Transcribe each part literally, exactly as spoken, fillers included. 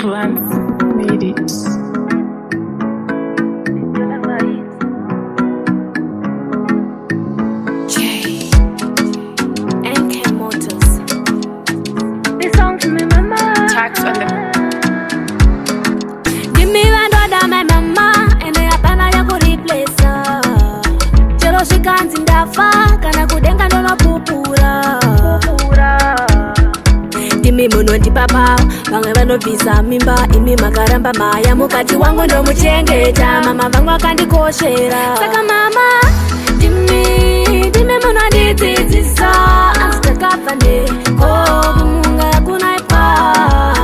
Lance made it. Tax on the give me one daughter, my mama, and I apana ya ku replace her. Chero shikanzi ndafa kana kudenga ndono pupura pupura. Give me muno ndi papa, vange vanovisa mimba imi makaramba maya mukati wangu ndo muchengeta mama vangu akandikoshera. Saka mama, give me, give me muno ndidzidzisa ansitakafane ko munga kunaipa.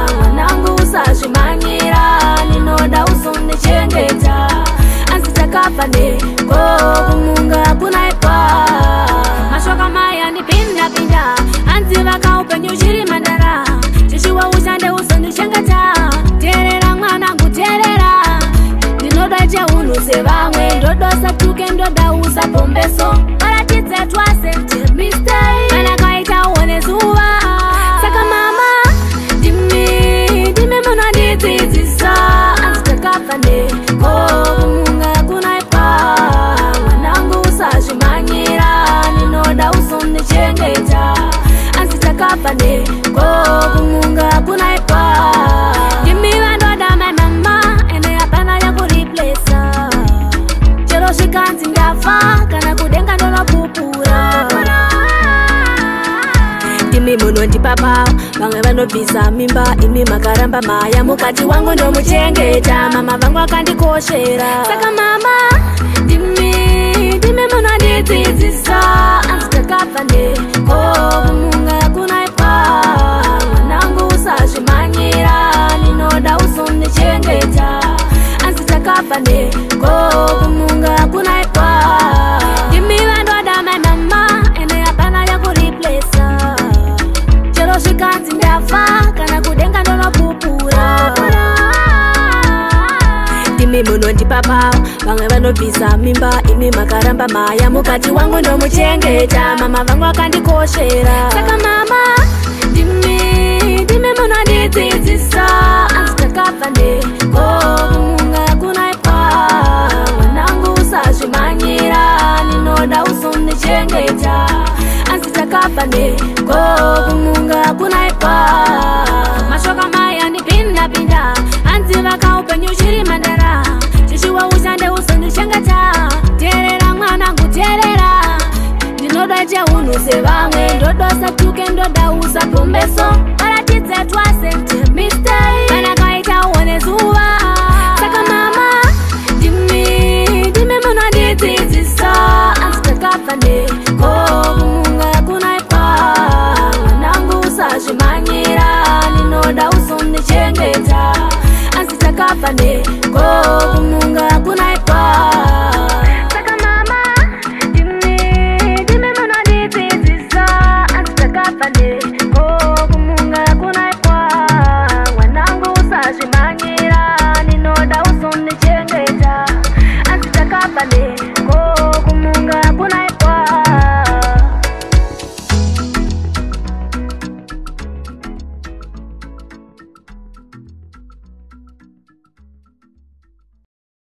Zvimanyira ninoda uzondichengeta ansitakafane ko kumunga kunaipa. Mashoka maya nipinda pinda anziva kaupenyu chiri mandara chishiwa ushande uzondichengeta. Terera mwanangu terera ndinoda cheunhu sevamwe ndodosa tuke ndoda usapombeso paratidze twase mistake kana kaita uone zuva. Saka mama dzidzisa ansitakafane ko munga kunaipa. Mwanangu usazvimanyira ninoda uzondichengeta ansitakafane ko munga kunaipa. Ndimiva ndoda my mama ene apana ya ku replace her. Chero zvikanzi ndafa kana kudenga ndonopupura. Ndimi muno ndi papa vange vanovisa mimba imi makaramba maya mukati wangu ndo muchengeta mama vangu akandikoshera. Saka mama, ndimi, ndimi muno ndidzidzisa ansitakafane ko munga kunaipa. Mwanangu usazvimanyira ninoda uzondichengeta ansitakafane ko munga kunaipa. Ndimi vandoda my mama ene apana ya ku replace her. Chero zvikanzi ndafa kana kudenga ndonopupura. Ndimi muno ndi papa vange vanovisa mimba imi makaramba maya mukati wangu ndo muchengeta mama vangu akandikoshera. Saka mama, ndimi, ndimi muno ndidzidzisa ansitakafane ko munga kunaipa. Mwanangu usazvimanyira ninoda uzondichengeta ansitakafane ko munga kunaipa. Mashoka maya nipinda pinda anziva kaupenyu chiri mandara chishiwa ushande uzondichengeta. Terera mwanangu terera ndinoda cheunhu sevamwe ndodosa tuke ndoda usapombeso paratidze twase.